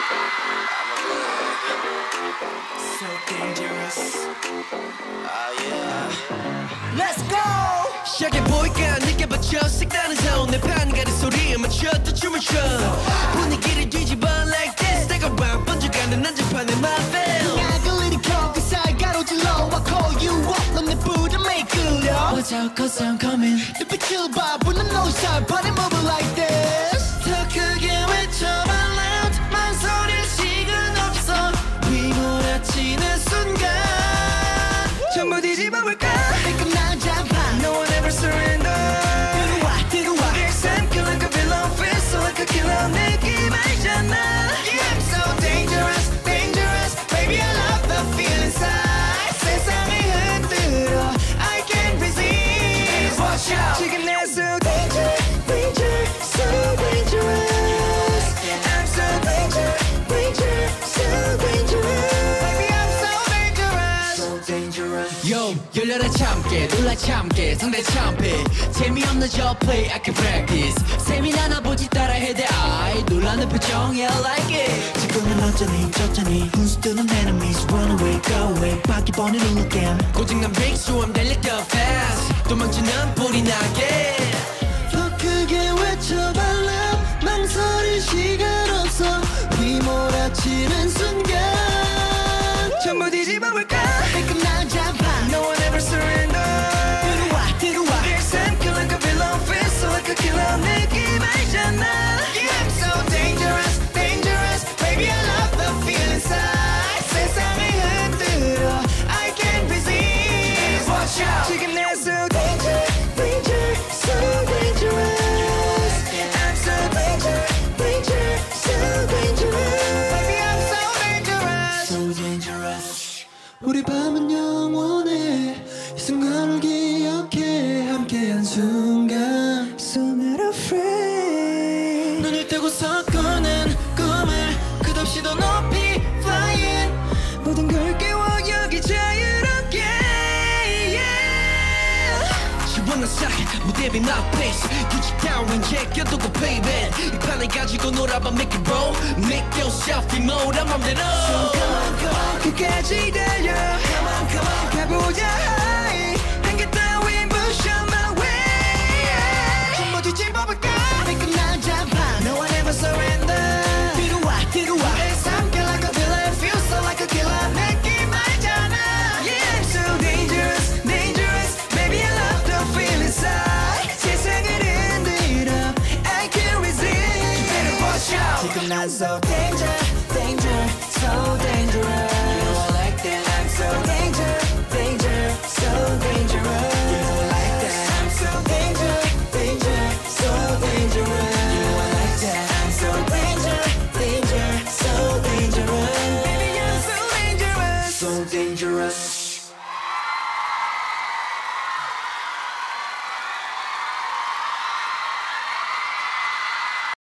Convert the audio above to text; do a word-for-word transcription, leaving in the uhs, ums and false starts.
So dangerous. Ah yeah. Let's go. 시작해 보일까 느껴봤죠 색다른 sound 내 판가른 소리에 맞춰 또 춤을 춰 분위기를 뒤집어 like this 내가 round 번져가는 난장판에 my feel 약을 일으켜 그 사이 가로질러 I call you up 넌 내 부름에 끌려 Watch out cause I'm coming 눈빛을 봐 불는 노살 party moving like this 더 크게 외쳐봐 loud 망설일 시간 없어 휘몰아치는 순간 전부 뒤집어볼까 끝난 장판 No one ever surrender 들어와 들어와 일삼켜 like a villain feel so like a killer 느낌 알잖아 Yeah, I'm so dangerous, dangerous Baby I love the feel inside 세상을 흔들어 I can't resist Watch out 지금 내 so Danger, danger, so dangerous I'm so Danger, danger, so dangerous Baby I'm so dangerous So dangerous Yo, 열려라 참깨, 놀라 참깨, 상대 참패 재미없는 저 play, I can practice 세미나나 보지 따라해 대 I 놀라는 표정, yeah, I like it 지금은 어쩌니 저쩌니 훈수두는 enemies Run away, go away 바퀴벌이 룰 게임 고장난 big show, I'm 달릴 더 fast 도망치는 불이 나게 더 크게 외쳐봐 love 망설일 시간 없어 휘몰아치는 순간 전부 뒤집어볼까 끝난 장판 No one ever surrender 들어와 들어와 일삼켜 like a villain feel so like a killer 느낌 알잖아 Yeah, I'm so dangerous, dangerous Baby I love the feel inside 세상을 흔들어 I can't resist Watch out 지금 내 so Danger, danger, so dangerous I'm so Danger, danger, so dangerous Baby I'm so dangerous So dangerous 우리 밤은 영원해 이 순간을 기억해 함께한 순간 So not afraid 눈을 뜨고서 꾸는 꿈을 끝없이 더 높이 flying 모든 걸 깨워 여기 자유롭게 yeah. 시원한 사이 무대 비 mouthpiece 규칙 따윈 제껴두고 baby 이 판을 가지고 놀아봐 make it roll Make yourself 이모란 맘대로 So come on come on 끝까지 달려 Come on come on 가보자 high 한계 따윈 push on my way 전부 뒤집어볼까 끝난 장판 No one ever surrender 들어와 들어와 일삼켜 like a villain feel so like a killer 느낌 알잖아 Yeah I'm so dangerous dangerous Baby I love the feel inside 세상을 흔들어 I can't resist You better watch out 지금 난 so danger danger so dangerous You know I like that I'm so dangerous